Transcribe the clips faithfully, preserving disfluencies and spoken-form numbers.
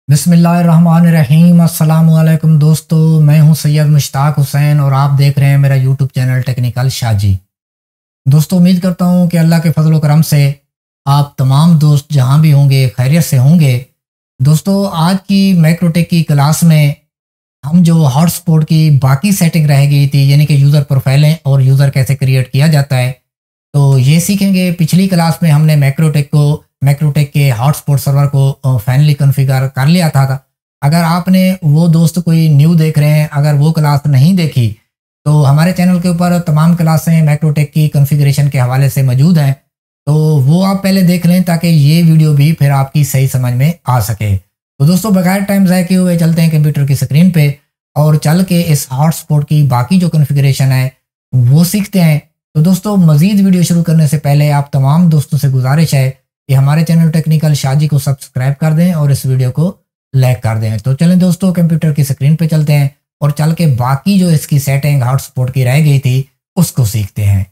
बिस्मिल्लाहिर्रहमानिर्रहीम। अस्सलामुअलैकुम दोस्तों, मैं हूं सैयद मुश्ताक हुसैन और आप देख रहे हैं मेरा यूट्यूब चैनल टेक्निकल शाजी। दोस्तों, उम्मीद करता हूं कि अल्लाह के फजल करम से आप तमाम दोस्त जहां भी होंगे खैरियत से होंगे। दोस्तों, आज की मैक्रोटेक की क्लास में हम जो हॉटस्पॉट की बाकी सेटिंग रह गई थी, यानी कि यूज़र प्रोफाइलें और यूज़र कैसे क्रिएट किया जाता है, तो ये सीखेंगे। पिछली क्लास में हमने मैक्रोटेक को मैक्रोटेक के हॉटस्पॉट सर्वर को फाइनली कॉन्फ़िगर कर लिया था, था। अगर आपने वो दोस्त कोई न्यू देख रहे हैं, अगर वो क्लास नहीं देखी, तो हमारे चैनल के ऊपर तमाम क्लासें मैक्रोटेक की कॉन्फ़िगरेशन के हवाले से मौजूद हैं, तो वो आप पहले देख लें ताकि ये वीडियो भी फिर आपकी सही समझ में आ सके। तो दोस्तों, बगैर टाइम ज़ाया किए हुए चलते हैं कंप्यूटर की स्क्रीन पे और चल के इस हॉटस्पॉट की बाकी जो कॉन्फ़िगरेशन है वो सीखते हैं। तो दोस्तों, मज़ीद वीडियो शुरू करने से पहले आप तमाम दोस्तों से गुजारिश है कि हमारे चैनल टेक्निकल शाजी को सब्सक्राइब कर दें और इस वीडियो को लाइक कर दें। तो चलें दोस्तों, कंप्यूटर की स्क्रीन पे चलते हैं और चल के बाकी जो इसकी सेटिंग हॉटस्पॉट की रह गई थी उसको सीखते हैं।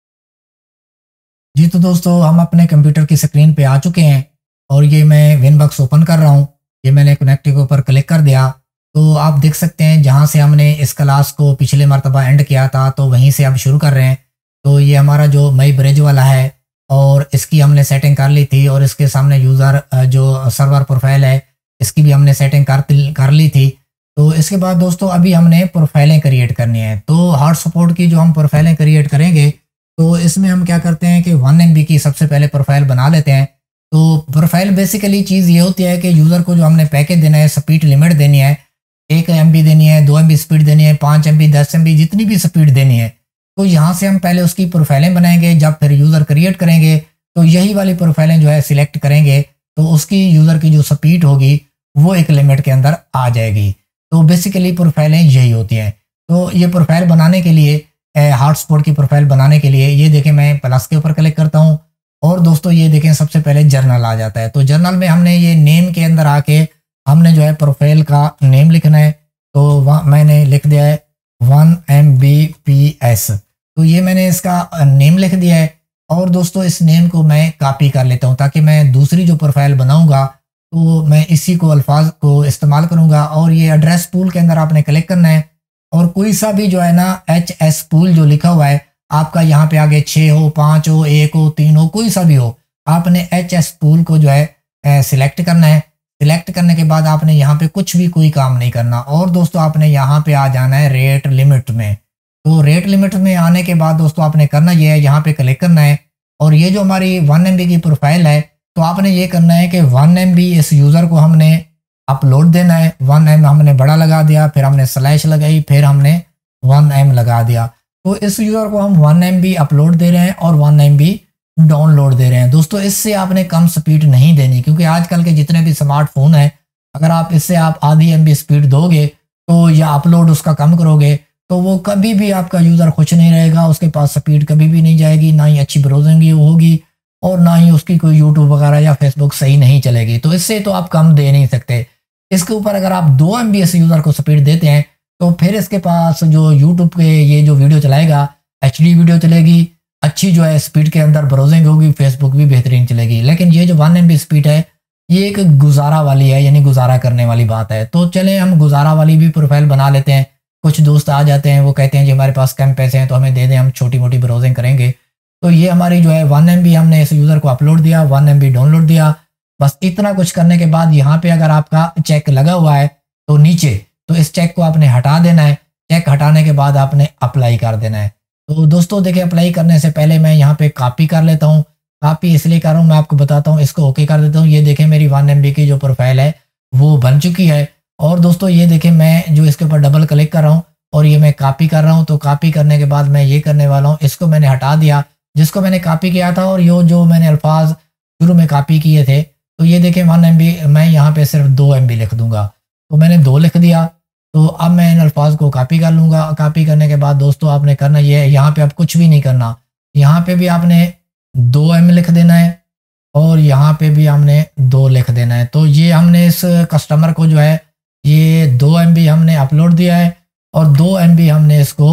जी तो दोस्तों, हम अपने कंप्यूटर की स्क्रीन पे आ चुके हैं और ये मैं विनबॉक्स ओपन कर रहा हूँ। ये मैंने कनेक्ट के ऊपर क्लिक कर दिया तो आप देख सकते हैं जहाँ से हमने इस क्लास को पिछले मरतबा एंड किया था, तो वहीं से अब शुरू कर रहे हैं। तो ये हमारा जो मई ब्रिज वाला है और इसकी हमने सेटिंग कर ली थी और इसके सामने यूज़र जो सर्वर प्रोफाइल है इसकी भी हमने सेटिंग कर कर ली थी। तो इसके बाद दोस्तों, अभी हमने प्रोफाइलें क्रिएट करनी है। तो हॉटस्पॉट की जो हम प्रोफाइलें क्रिएट करेंगे, तो इसमें हम क्या करते हैं कि वन एम बी की सबसे पहले प्रोफाइल बना लेते हैं। तो प्रोफाइल बेसिकली चीज़ ये होती है कि यूज़र को जो हमने पैकेज देना है, स्पीड लिमिट देनी है, एक एम बी देनी है, दो एम बी स्पीड देनी है, पाँच एम बी, दस एम बी, जितनी भी स्पीड देनी है। तो यहाँ से हम पहले उसकी प्रोफाइलें बनाएंगे। जब फिर यूज़र क्रिएट करेंगे तो यही वाली प्रोफाइलें जो है सिलेक्ट करेंगे, तो उसकी यूज़र की जो स्पीड होगी वो एक लिमिट के अंदर आ जाएगी। तो बेसिकली प्रोफाइलें यही होती हैं। तो ये प्रोफाइल बनाने के लिए, हॉटस्पॉट की प्रोफाइल बनाने के लिए, ये देखें मैं प्लस के ऊपर क्लिक करता हूँ और दोस्तों ये देखें सबसे पहले जर्नल आ जाता है। तो जर्नल में हमने ये नेम के अंदर आके हमने जो है प्रोफाइल का नेम लिखना है। तो वहाँ मैंने लिख दिया है one M B P S. तो ये मैंने इसका नेम लिख दिया है और दोस्तों इस नेम को मैं कॉपी कर लेता हूँ ताकि मैं दूसरी जो प्रोफाइल बनाऊंगा तो मैं इसी को अल्फाज को इस्तेमाल करूंगा। और ये एड्रेस पूल के अंदर आपने क्लिक करना है और कोई सा भी जो है ना एच एस पूल जो लिखा हुआ है आपका, यहाँ पे आगे छः हो, पाँच हो, एक हो, तीन हो, कोई सा भी हो, आपने एच एस पूल को जो है सिलेक्ट करना है। सिलेक्ट करने के बाद आपने यहाँ पे कुछ भी कोई काम नहीं करना और दोस्तों आपने यहाँ पे आ जाना है रेट लिमिट में। तो रेट लिमिट में आने के बाद दोस्तों आपने करना ये है, यहाँ पे क्लिक करना है और ये जो हमारी वन एम बी की प्रोफाइल है, तो आपने ये करना है कि वन एम बी इस यूज़र को हमने अपलोड देना है। वन एम हमने बड़ा लगा दिया, फिर हमने स्लैश लगाई, फिर हमने वन एम लगा दिया। तो इस यूज़र को हम वन एम बी अपलोड दे रहे हैं और वन एम बी डाउनलोड दे रहे हैं। दोस्तों इससे आपने कम स्पीड नहीं देनी, क्योंकि आजकल के जितने भी स्मार्टफोन हैं, अगर आप इससे आप आधी एम बी स्पीड दोगे तो या अपलोड उसका कम करोगे तो वो कभी भी आपका यूज़र खुश नहीं रहेगा, उसके पास स्पीड कभी भी नहीं जाएगी, ना ही अच्छी ब्राउजिंग होगी और ना ही उसकी कोई यूट्यूब वगैरह या फेसबुक सही नहीं चलेगी। तो इससे तो आप कम दे नहीं सकते। इसके ऊपर अगर आप दो एम बी एस यूज़र को स्पीड देते हैं तो फिर इसके पास जो यूट्यूब के ये जो वीडियो चलाएगा एच डी वीडियो चलेगी, अच्छी जो है स्पीड के अंदर ब्राउजिंग होगी, फेसबुक भी बेहतरीन चलेगी। लेकिन ये जो वन एम बी स्पीड है ये एक गुजारा वाली है, यानी गुजारा करने वाली बात है। तो चलें हम गुजारा वाली भी प्रोफाइल बना लेते हैं। कुछ दोस्त आ जाते हैं, वो कहते हैं जी हमारे पास कम पैसे हैं तो हमें दे दें, हम छोटी मोटी ब्राउजिंग करेंगे। तो ये हमारी जो है वन एम बी हमने इस यूज़र को अपलोड दिया, वन एम बी डाउनलोड दिया। बस इतना कुछ करने के बाद यहाँ पे अगर आपका चेक लगा हुआ है तो नीचे, तो इस चेक को आपने हटा देना है। चेक हटाने के बाद आपने अप्लाई कर देना है। तो दोस्तों देखिए, अप्लाई करने से पहले मैं यहाँ पे कॉपी कर लेता हूँ। कॉपी इसलिए कर रहा हूँ, मैं आपको बताता हूँ। इसको ओके कर देता हूँ। ये देखें मेरी वन एम बी की जो प्रोफाइल है वो बन चुकी है। और दोस्तों ये देखें मैं जो इसके ऊपर डबल क्लिक कर रहा हूँ और ये मैं कॉपी कर रहा हूँ। तो कॉपी करने के बाद मैं ये करने वाला हूँ, इसको मैंने हटा दिया जिसको मैंने कॉपी किया था, और ये जो मैंने अल्फाज शुरू में कॉपी किए थे, तो ये देखें वन एम बी मैं यहाँ पे सिर्फ दो एम बी लिख दूंगा। तो मैंने दो लिख दिया। तो अब मैं इन अल्फाज को कॉपी कर लूँगा। कॉपी करने के बाद दोस्तों आपने करना ये है, यहाँ पे आप कुछ भी नहीं करना, यहाँ पे भी आपने दो एम लिख देना है और यहाँ पे भी हमने दो लिख देना है। तो ये हमने इस कस्टमर को जो है ये दो एम बी हमने अपलोड दिया है और दो एम बी हमने इसको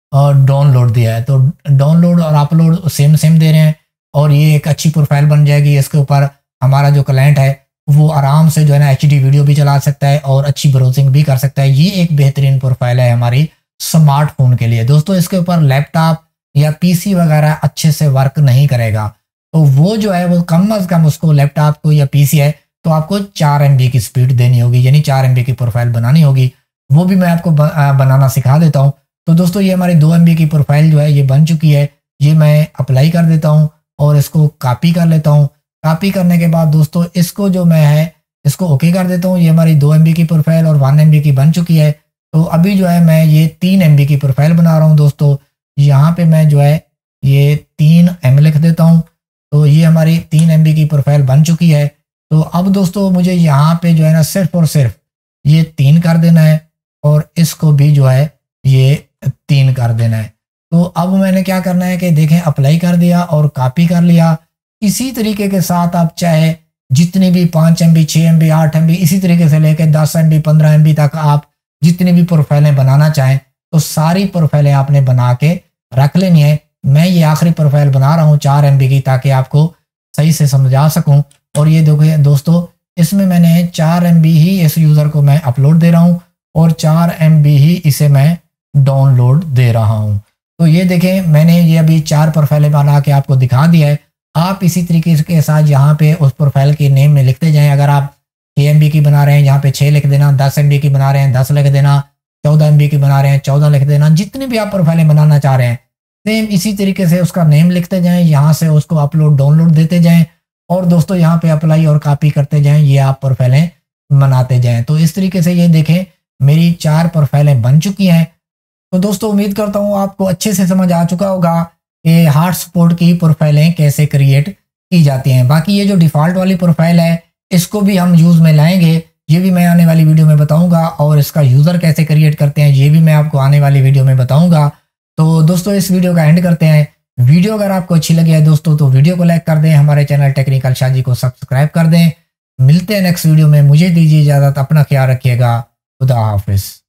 डाउनलोड दिया है। तो डाउनलोड और अपलोड सेम सेम दे रहे हैं और ये एक अच्छी प्रोफाइल बन जाएगी। इसके ऊपर हमारा जो क्लाइंट है वो आराम से जो है ना एच डी वीडियो भी चला सकता है और अच्छी ब्राउजिंग भी कर सकता है। ये एक बेहतरीन प्रोफाइल है हमारी स्मार्टफोन के लिए। दोस्तों इसके ऊपर लैपटॉप या पीसी वगैरह अच्छे से वर्क नहीं करेगा, तो वो जो है वो कम अज कम उसको लैपटॉप को या पीसी है तो आपको चार एम बी की स्पीड देनी होगी, यानी चार एम बी की प्रोफाइल बनानी होगी। वो भी मैं आपको बनाना सिखा देता हूँ। तो दोस्तों ये हमारी दो एम बी की प्रोफाइल जो है ये बन चुकी है। ये मैं अप्लाई कर देता हूँ और इसको कॉपी कर लेता हूँ। कॉपी करने के बाद दोस्तों इसको जो मैं है इसको ओके कर देता हूँ। ये हमारी दो एम बी की प्रोफाइल और वन एम बी की बन चुकी है। तो अभी जो है मैं ये तीन एम बी की प्रोफाइल बना रहा हूँ दोस्तों। यहाँ पे मैं जो है ये तीन एम लिख देता हूँ। तो ये हमारी तीन एम बी की प्रोफाइल बन चुकी है। तो अब दोस्तों मुझे यहाँ पे जो है ना सिर्फ और सिर्फ ये तीन कर देना है और इसको भी जो है ये तीन कर देना है। तो अब मैंने क्या करना है कि देखें अप्लाई कर दिया और कॉपी कर लिया। इसी तरीके के साथ आप चाहे जितनी भी पाँच एम बी, छः एम बी, आठ एम बी, इसी तरीके से लेकर दस एम बी, पंद्रह एम बी तक आप जितनी भी प्रोफाइलें बनाना चाहें तो सारी प्रोफाइलें आपने बना के रख लेनी है। मैं ये आखिरी प्रोफाइल बना रहा हूँ चार एम बी की, ताकि आपको सही से समझा सकूँ। और ये देखिए दोस्तों इसमें मैंने चार एम बी ही इस यूज़र को मैं अपलोड दे रहा हूँ और चार एम बी ही इसे मैं डाउनलोड दे रहा हूँ। तो ये देखें मैंने ये अभी चार प्रोफाइलें बना के आपको दिखा दिया है। आप इसी तरीके के साथ यहाँ पे उस प्रोफाइल के नेम में लिखते जाएं। अगर आप छः एम बी की बना रहे हैं यहाँ पे छः लिख देना, दस एम बी की बना रहे हैं दस लिख देना, चौदह एम बी की बना रहे हैं चौदह लिख देना। जितनी भी आप प्रोफाइलें बनाना चाह रहे हैं सेम इसी तरीके से उसका नेम लिखते जाएं, यहाँ से उसको अपलोड डाउनलोड देते जाएं और दोस्तों यहाँ पे अप्लाई और कॉपी करते जाएं। ये आप प्रोफाइलें बनाते जाएं। तो इस तरीके से ये देखें मेरी चार प्रोफाइलें बन चुकी हैं। तो दोस्तों उम्मीद करता हूँ आपको अच्छे से समझ आ चुका होगा कि हॉटस्पॉट की प्रोफाइलें कैसे क्रिएट की जाती हैं। बाकी ये जो डिफ़ॉल्ट वाली प्रोफाइल है इसको भी हम यूज़ में लाएंगे, ये भी मैं आने वाली वीडियो में बताऊंगा। और इसका यूज़र कैसे क्रिएट करते हैं ये भी मैं आपको आने वाली वीडियो में बताऊंगा। तो दोस्तों इस वीडियो का एंड करते हैं। वीडियो अगर आपको अच्छी लगी है दोस्तों तो वीडियो को लाइक कर दें, हमारे चैनल टेक्निकल शाजी को सब्सक्राइब कर दें। मिलते हैं नेक्स्ट वीडियो में, मुझे दीजिए इजाज़त, अपना ख्याल रखिएगा, खुदा हाफिज़।